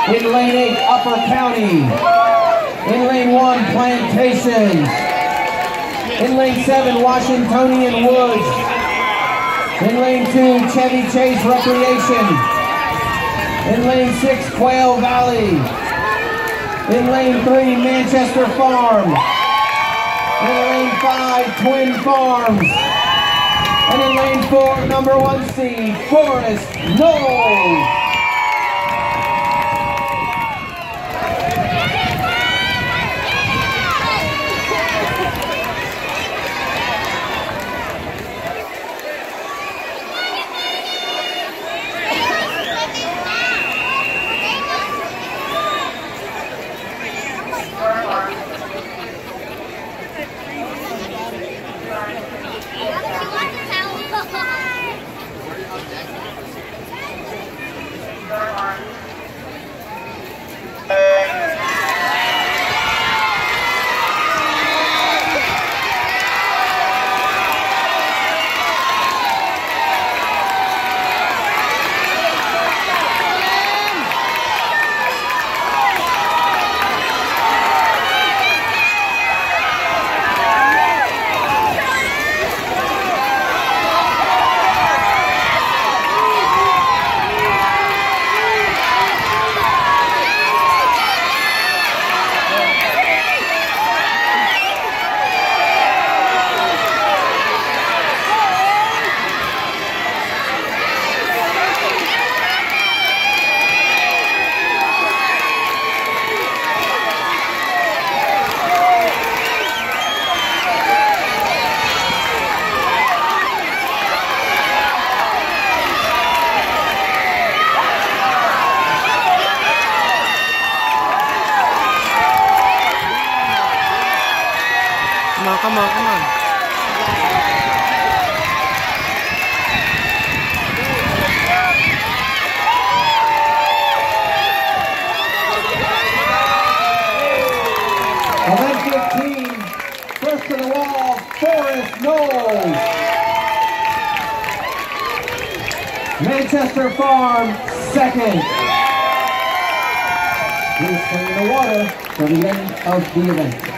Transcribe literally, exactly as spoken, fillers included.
In lane eight, Upper County. In lane one, Plantations. In lane seven, Washingtonian Woods. In lane two, Chevy Chase Recreation. In lane six, Quail Valley. In lane three, Manchester Farm. In lane five, Twin Farms. And in lane four, number one seed, Forest Knolls. Come on, come on, come on. Event fifteen, first to the wall, Forest Knolls. Manchester Farm, second. Please clean the water for the end of the event.